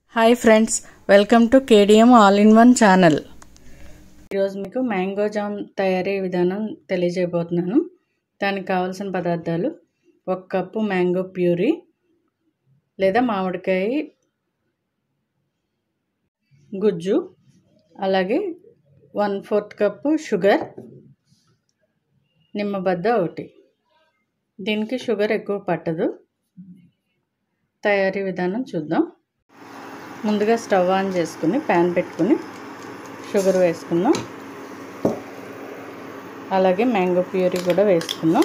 Hi friends, welcome to KDM all in one channel. ఈరోజు మీకు mango jam తయారీ విధానం తెలియజేయబోతున్నాను. దానికి కావాల్సిన పదార్థాలు: 1 కప్పు మ్యాంగో ప్యూరీ లేదా మామిడికాయ గుజ్జు, అలాగే 1/4 కప్పు షుగర్, నిమ్మబద్ద ఒకటి. దీనికి షుగర్ ఎక్కువ పట్టదు. తయారీ విధానం చూద్దాం. ముందుగా స్టవ్ ఆన్ చేసుకుని ప్యాన్ పెట్టుకుని షుగర్ వేసుకుందాం. అలాగే మ్యాంగో ప్యూరీ కూడా వేసుకుందాం.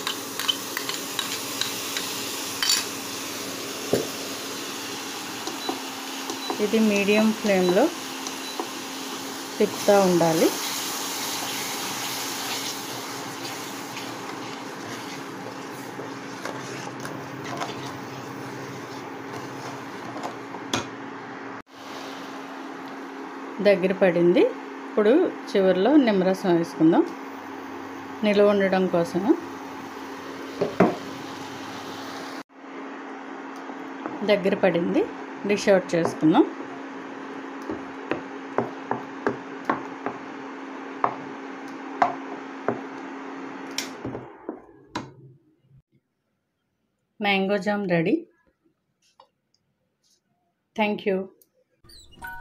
ఇది మీడియం ఫ్లేమ్లో తిప్పుతూ ఉండాలి. దగ్గర పడింది. ఇప్పుడు చివరిలో నిమ్మరసం వేసుకుందాం నిల్వ ఉండడం కోసం. దగ్గర పడింది. డిష్ అవుట్ చేసుకుందాం. Mango jam ready. Thank you.